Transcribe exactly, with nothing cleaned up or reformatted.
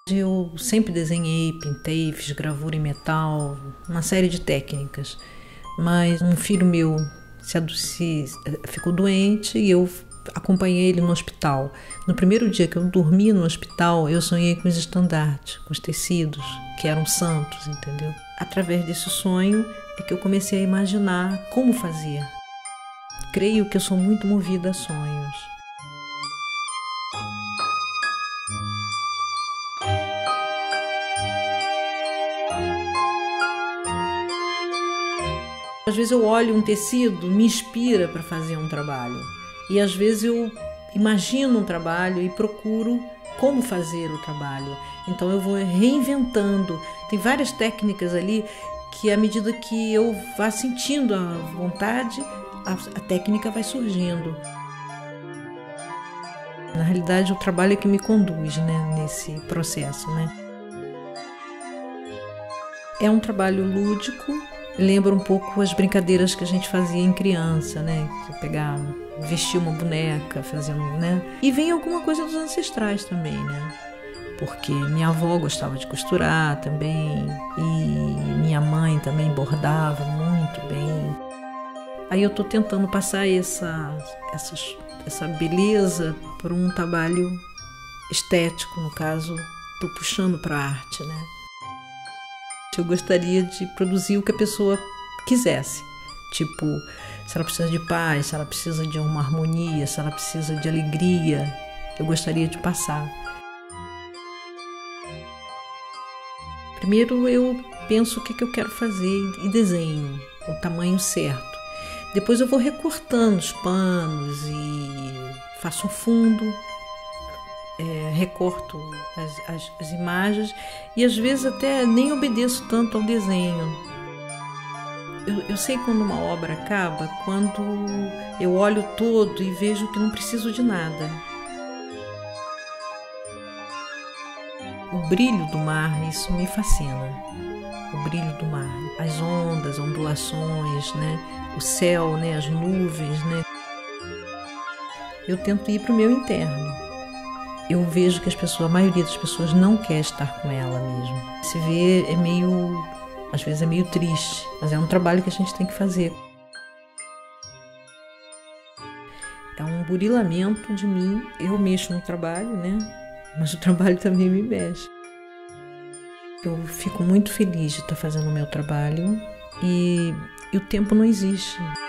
Eu sempre desenhei, pintei, fiz gravura em metal, uma série de técnicas. Mas um filho meu se adoeci, ficou doente e eu acompanhei ele no hospital. No primeiro dia que eu dormi no hospital, eu sonhei com os estandartes, com os tecidos, que eram santos, entendeu? Através desse sonho é que eu comecei a imaginar como fazia. Creio que eu sou muito movida a sonhos. Às vezes eu olho um tecido, me inspira para fazer um trabalho. E às vezes eu imagino um trabalho e procuro como fazer o trabalho. Então eu vou reinventando. Tem várias técnicas ali que, à medida que eu vá sentindo a vontade, a, a técnica vai surgindo. Na realidade, o trabalho é que me conduz, né, nesse processo, né? É um trabalho lúdico. Lembra um pouco as brincadeiras que a gente fazia em criança, né? Você pegar, vestir uma boneca, fazer um, né? E vem alguma coisa dos ancestrais também, né? Porque minha avó gostava de costurar também e minha mãe também bordava muito bem. Aí eu tô tentando passar essa, essa, essa beleza por um trabalho estético, no caso, tô puxando para a arte, né? Eu gostaria de produzir o que a pessoa quisesse. Tipo, se ela precisa de paz, se ela precisa de uma harmonia, se ela precisa de alegria, eu gostaria de passar. Primeiro eu penso o que eu quero fazer e desenho o tamanho certo. Depois eu vou recortando os panos e faço um fundo. É, recorto as, as, as imagens e às vezes até nem obedeço tanto ao desenho. Eu, eu sei quando uma obra acaba, quando eu olho todo e vejo que não preciso de nada. O brilho do mar, isso me fascina. O brilho do mar, as ondas, as ondulações, né? O céu, né? As nuvens, né? Eu tento ir para o meu interno. Eu vejo que as pessoas, a maioria das pessoas não quer estar com ela mesmo. Se vê, é meio, às vezes é meio triste, mas é um trabalho que a gente tem que fazer. É um burilamento de mim. Eu mexo no trabalho, né? Mas o trabalho também me mexe. Eu fico muito feliz de estar fazendo o meu trabalho e, e o tempo não existe.